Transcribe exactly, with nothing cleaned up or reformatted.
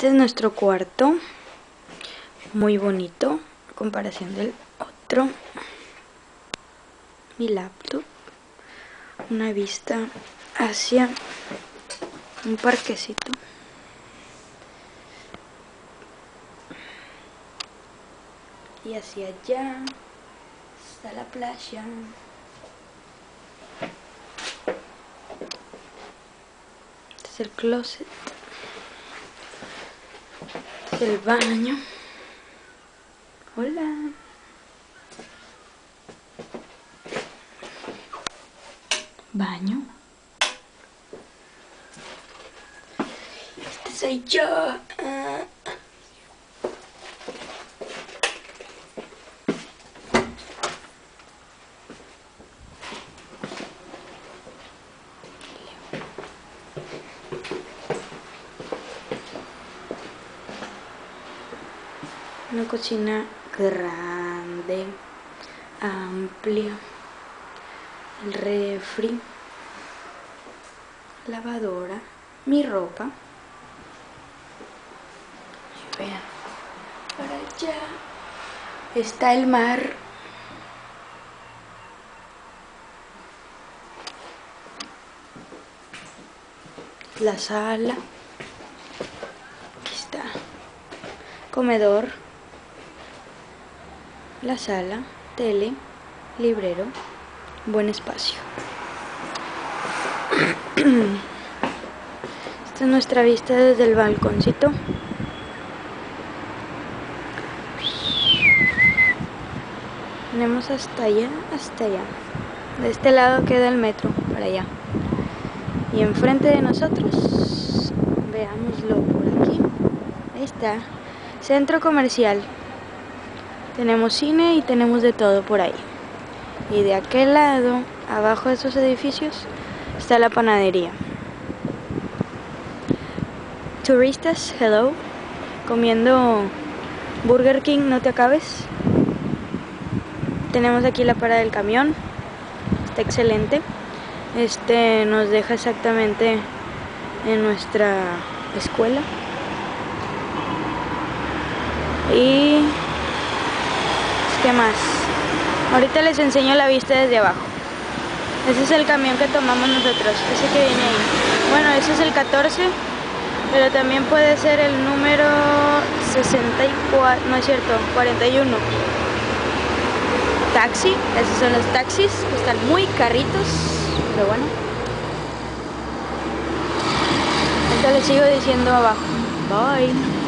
Este es nuestro cuarto, muy bonito a comparación del otro. Mi laptop, una vista hacia un parquecito. Y hacia allá está la playa. Este es el closet. Este es el baño. Hola. Baño. Este soy yo. Ah. Una cocina grande, amplia, el refri, lavadora, mi ropa. Y vean, para allá está el mar. La sala. Aquí está. Comedor. La sala, tele, librero, buen espacio. Esta es nuestra vista desde el balconcito. Tenemos hasta allá, hasta allá. De este lado queda el metro, para allá. Y enfrente de nosotros, veámoslo por aquí, ahí está, centro comercial. Tenemos cine y tenemos de todo por ahí. Y de aquel lado, abajo de esos edificios, está la panadería. Turistas, hello. Comiendo Burger King, no te acabes. Tenemos aquí la parada del camión. Está excelente. Este nos deja exactamente en nuestra escuela. Y... ¿qué más? Ahorita les enseño la vista desde abajo. Ese es el camión que tomamos nosotros, ese que viene ahí. Bueno, ese es el catorce, pero también puede ser el número sesenta y cuatro, no es cierto, cuarenta y uno. Taxi, esos son los taxis, que están muy caritos, pero bueno. Ahorita les sigo diciendo abajo. Bye.